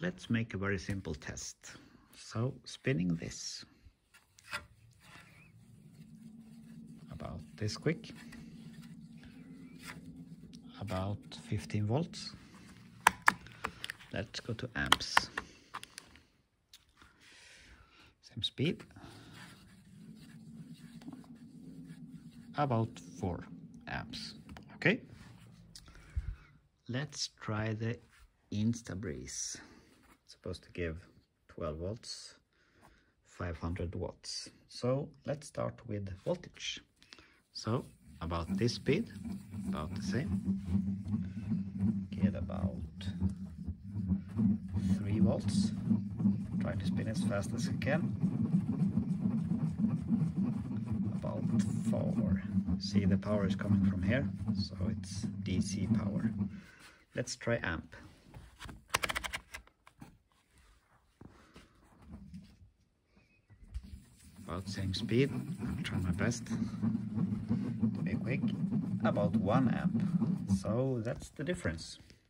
let's make a very simple test. So spinning this about this quick, about 15 volts. Let's go to amps. Same speed, about 4 amps. Okay, let's try the InstaBreeze. It's supposed to give 12 volts, 500 watts. So let's start with voltage. So about this speed, about the same. Get about 3 volts. Try to spin as fast as I can. About 4. See, the power is coming from here, so it's DC power. Let's try amp. About same speed. I'll try my best to be quick. About 1 amp. So that's the difference.